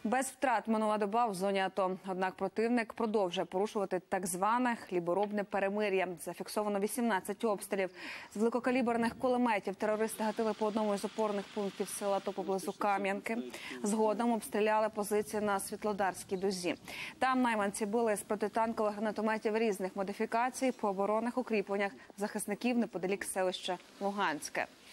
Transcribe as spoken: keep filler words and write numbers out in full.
Без втрат минула доба в зоні АТО. Однак противник продовжує порушувати так зване хліборобне перемир'я. Зафіксовано вісімнадцять обстрілів. З великокаліберних кулеметів терористи гатили по одному із опорних пунктів села АТО поблизу Кам'янки. Згодом обстріляли позиції на Світлодарській дузі. Там найманці били з протитанкових гранатометів різних модифікацій по оборонних укріпленнях захисників неподалік селища Луганське.